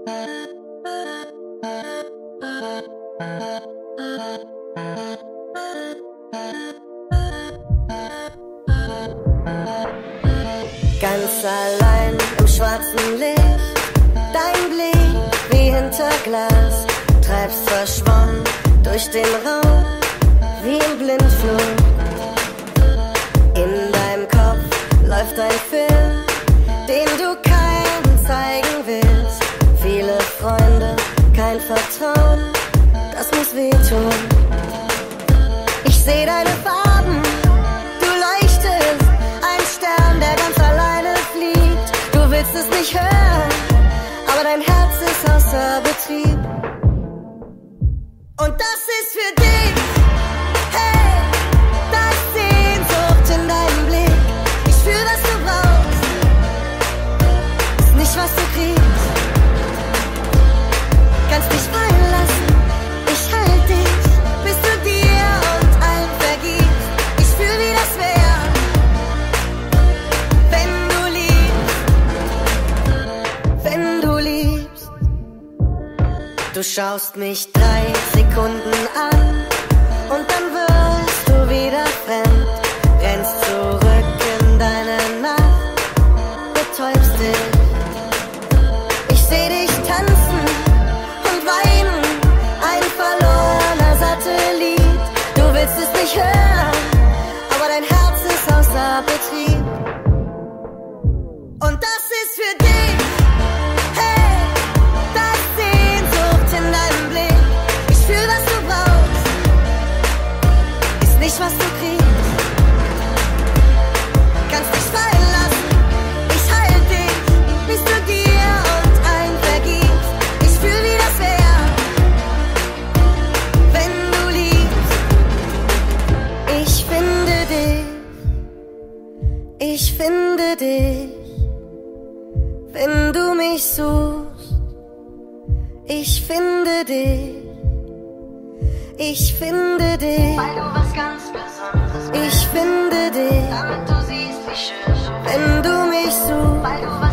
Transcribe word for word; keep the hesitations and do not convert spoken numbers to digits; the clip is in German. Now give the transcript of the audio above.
Ganz allein im schwarzen Licht, dein Blick wie hinter Glas, treibst verschwommen durch den Raum wie im Blindflug. In deinem Kopf läuft ein Film, den du keinem zeigen willst. Viele Freunde, kein Vertrauen, das muss wehtun. Ich seh deine Farben, du leuchtest, ein Stern, der ganz alleine fliegt. Du willst es nicht hören, aber dein Herz ist außer Betrieb. Und das ist für dich, hey, da ist Sehnsucht in deinem Blick. Ich fühl, was du brauchst, ist nicht, was du kriegst. Kannst dich fallen lassen, ich halt dich, bis du dir und allen vergibst. Ich fühl, wie das wär, wenn du liebst, wenn du liebst. Du schaust mich drei Sekunden an und dann wirst du wieder fremd. Rennst zurück in deine Nacht, betäubst dich. Ich seh dich tanzen und weinen, ein verlorener Satellit. Du willst es nicht hören, aber dein Herz ist außer Betrieb. Und das ist für dich, hey, da ist Sehnsucht in deinem Blick. Ich fühl, was du brauchst, ist nicht, was du kriegst. Kannst dich fallen lassen, ich halt dich, bis du dir und allen vergibst. Ich fühl, wie das wär, wenn du liebst. Ich finde dich, ich finde dich, wenn du mich suchst. Ich finde dich, ich finde dich, Weil du was ganz Besonderes bist, ich finde dich, damit du siehst, wie schön du bist. wenn du mich suchst. Weil du